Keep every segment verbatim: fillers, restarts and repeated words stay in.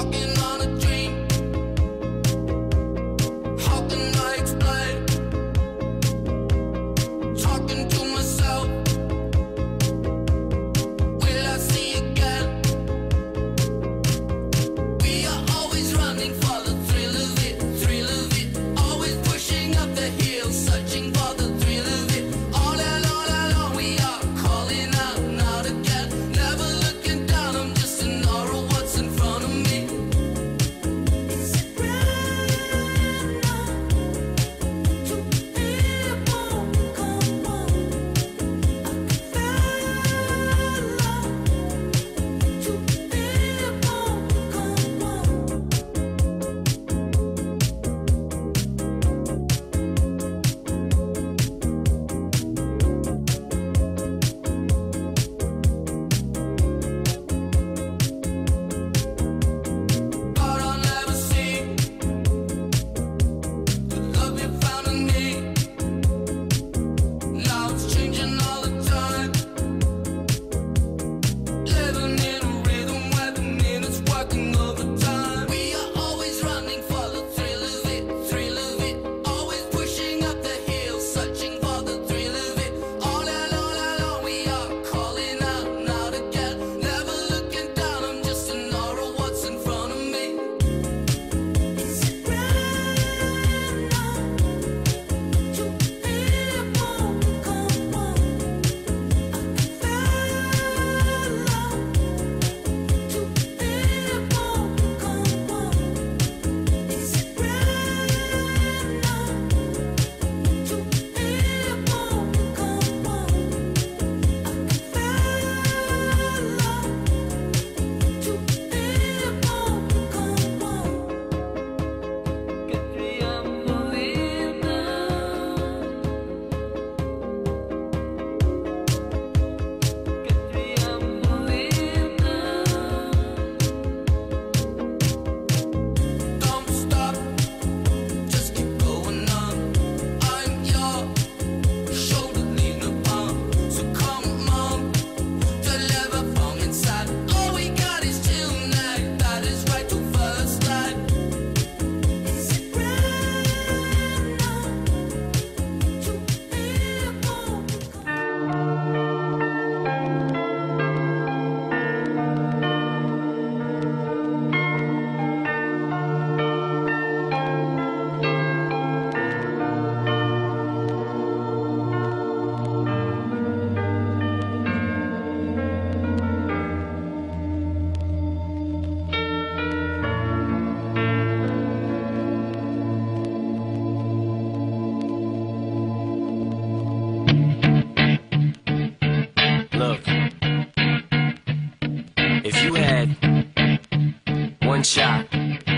shot,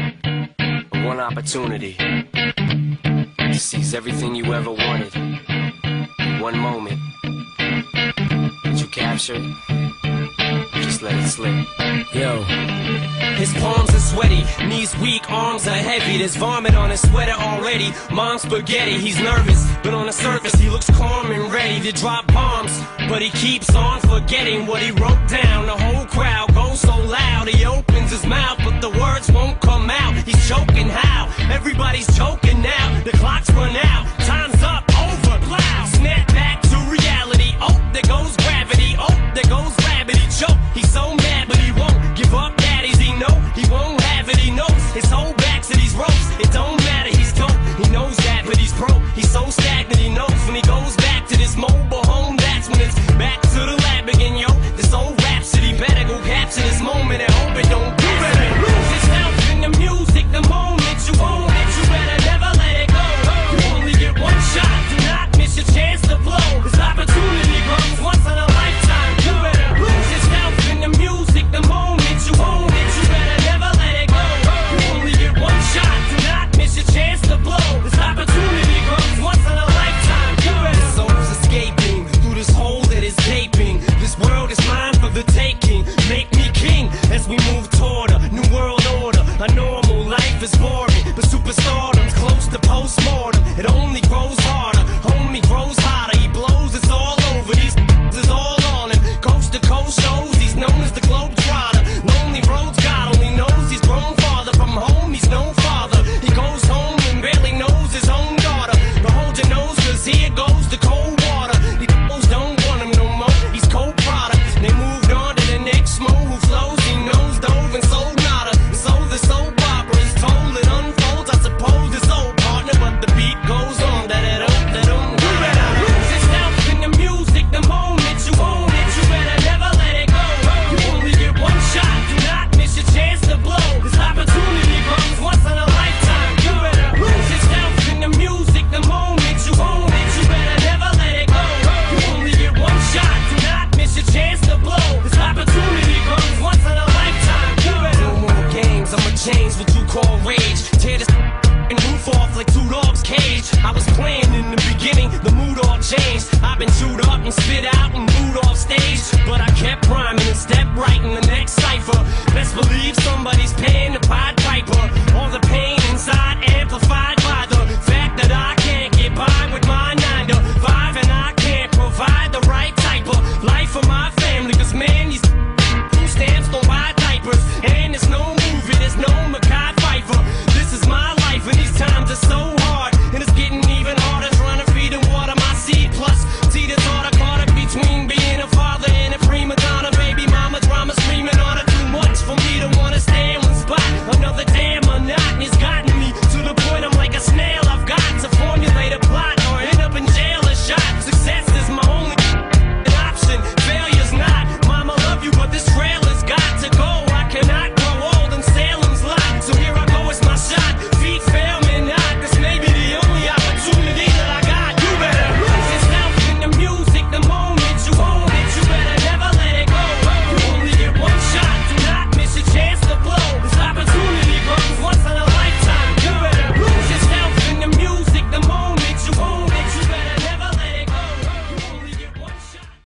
one opportunity to seize everything you ever wanted in one moment. Did you capture it? Just let it slip. Yo. His palms are sweaty, knees weak, arms are heavy. There's vomit on his sweater already. Mom's spaghetti, he's nervous, but on the surface he looks calm and ready to drop bombs. But he keeps on forgetting what he wrote down. The whole crowd goes so loud, he opens his mouth, but the words won't come out. He's choking how? Everybody's choking now. The clock's run out, time's up, over, plow. Snap back to reality, oh, there goes gravity, oh, there goes gravity, choke. He's so mad, but he won't give up. Daddies, he know he won't have it, he knows his whole back to these ropes. It don't matter, he's dope, he knows that, but he's broke. He's so stagnant, he knows when he goes back to this mobile home, that's when it's back to the lab again, yo. This old rhapsody better go capture this moment and hope it don't do it. Lose yourself in the music, the moment you own it, you better never let it go. You only get one shot, do not miss your chance to blow. This opportunity comes once in a lifetime, you better lose yourself in the music, the moment you own it, you better never let it go. You only get one shot, do not miss your chance to blow. This opportunity comes once in a lifetime, you better. The soul's escaping through this hole that is gaping. This world is mine for the taking. Make me king as we move toward a new world order. A normal life is boring, but superstardom's close to postmortem. It only grows harder, homie grows hotter. He blows, it's all over. These is all on him. Coast to coast shows, he's known as the globe trotter. Lonely roads, God only knows he's grown. chains, what you call rage. Tear this and roof off like two dogs' cage. I was playing in the beginning, the mood all changed. I've been chewed up and spit out and booed off stage, but I kept rhyming and stepped right in the next cipher. Best believe somebody's paying the Pied Piper. All the pain